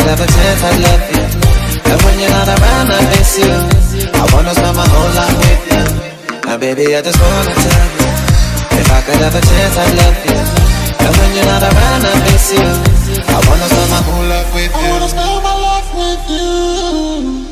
have a chance, I'd love you. And when you're not around, I miss you. I wanna spend my whole life with you. And baby, I just wanna tell you, if I could have a chance, I'd love you. And when you're not around, I miss you. I wanna spend my whole life with you. I wanna spend my life with you.